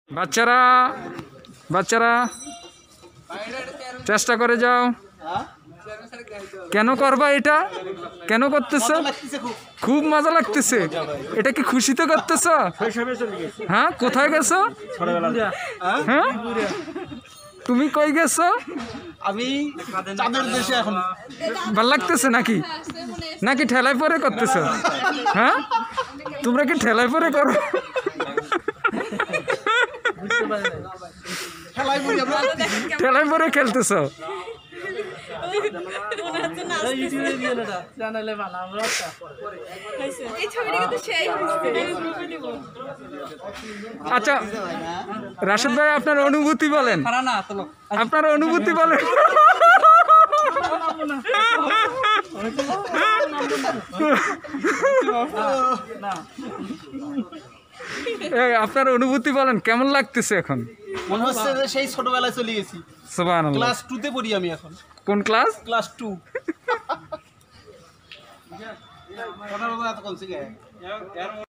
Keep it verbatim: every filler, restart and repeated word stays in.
বাচ্চারা বাচ্চারা চেষ্টা করে যাও। কেন করবা এটা? কেন করতেছো? খুব মজা লাগতেছে। এটা কি খুশিতে করতেছো? হ্যাঁ, কোথায় গেছো? হ্যাঁ, তুমি কই গেছো? আমি চাঁদের দেশে। এখন ভাল লাগতেছে নাকি? নাকি ঠেলায় পরে করতেছো? হ্যাঁ, তোমরা কি ঠেলায় পরে করো? ঠেলায় পরে খেলতেছো? আচ্ছা রাশেদ ভাই, আপনার অনুভূতি বলেন, আপনার অনুভূতি বলেন। আপনার অনুভূতি বলেন, কেমন লাগতেছে এখন? মনে হচ্ছে যে সেই ছোটবেলায় চলে গেছি। সুবহানাল্লাহ। ক্লাস টু তে পড়ি আমি এখন। কোন ক্লাস? Class two. কথা বলতে এত কমছে কে?